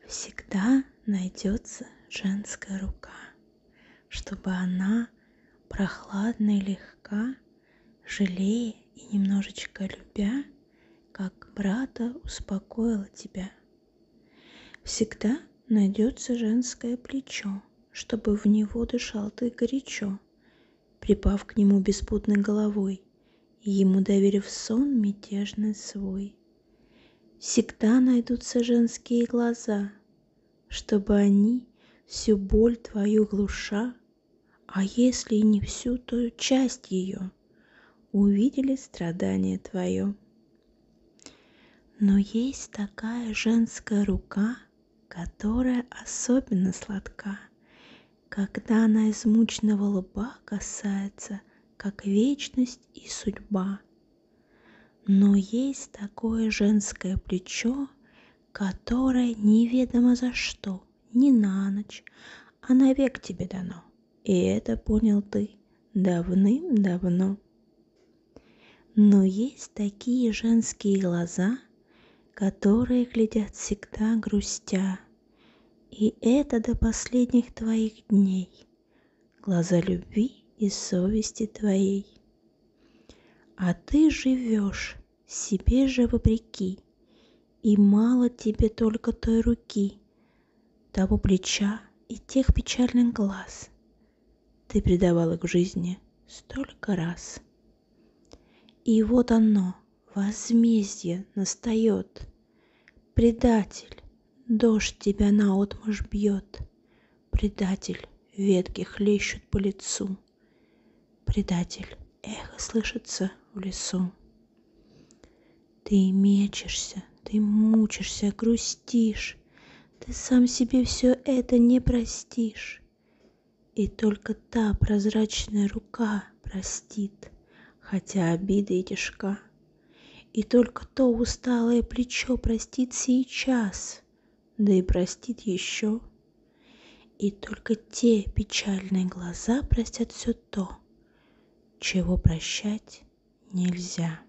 Всегда найдется женская рука, чтобы она, прохладная и легка, жалея и немножечко любя, как брата успокоила тебя. Всегда найдется женское плечо, чтобы в него дышал ты горячо, припав к нему беспутной головой и ему доверив сон мятежный свой. Всегда найдутся женские глаза, чтобы они всю боль твою глуша, а если и не всю, то часть ее, увидели страдание твое. Но есть такая женская рука, которая особенно сладка, когда она измученного лба касается, как вечность и судьба. Но есть такое женское плечо, которое неведомо за что, не на ночь, а навек тебе дано. И это понял ты давным-давно. Но есть такие женские глаза, которые глядят всегда грустя, и это до последних твоих дней, глаза любви и совести твоей. А ты живешь себе же вопреки, и мало тебе только той руки, того плеча и тех печальных глаз. Ты предавал их в жизни столько раз. И вот оно, возмездие настает. Предатель, дождь тебя наотмашь бьет. Предатель, ветки хлещут по лицу. Предатель, эхо слышится в лесу. Ты мечешься, ты мучишься, грустишь, ты сам себе все это не простишь. И только та прозрачная рука простит, хотя обида и тяжка. И только то усталое плечо простит сейчас, да и простит еще. И только те печальные глаза простят все то, чего прощать нельзя.